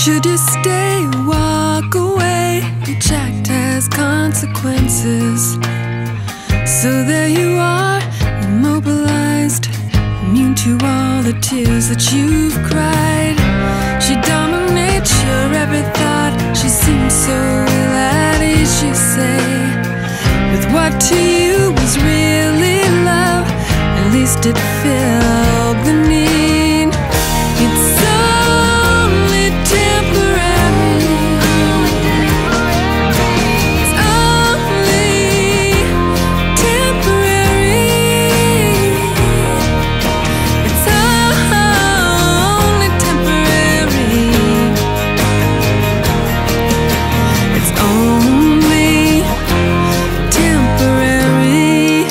Should you stay or walk away? Each act has consequences. So there you are, immobilized, immune to all the tears that you've cried. She dominates your every thought. She seems so ill at ease, you say, with what to you was really love. At least it filled the need. It's only temporary. It's only temporary. It's only temporary. It's only temporary.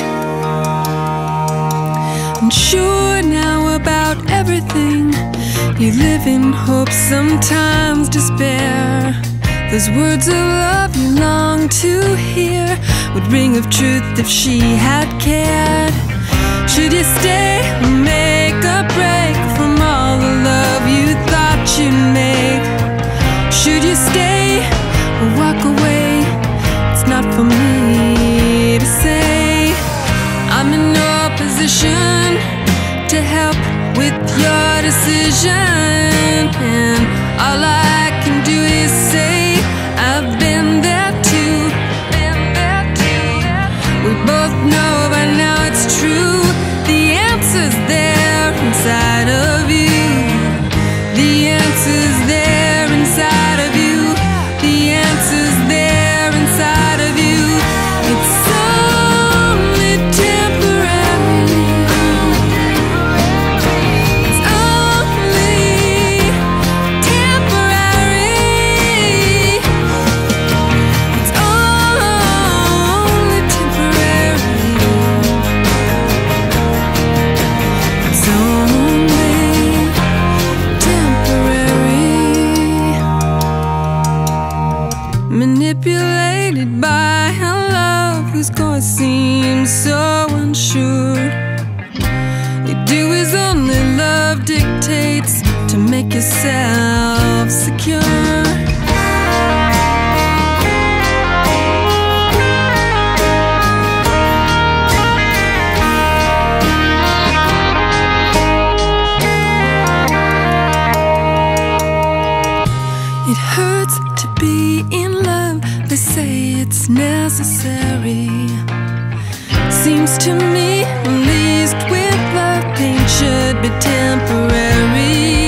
Unsure now about everything. You live in hope, sometimes despair. Those words of love you long to hear would ring of truth if she had cared. Should you stay or make a break from all the love you thought you'd make? Should you stay or walk away? It's not for me to say. I'm in no position to help with your decision, and all I can do is say I've been there too. We both know by now it's true. The answer's there inside of you. The answer's there inside of you. The answer's there inside of you. It's only temporary. It's only temporary. It's only temporary. It's only temporary. Manipulated by a love whose course seems so unsure. You do as only love dictates to make yourself secure. It hurts to be in love. They say it's necessary. Seems to me, at least with love, pain should be temporary.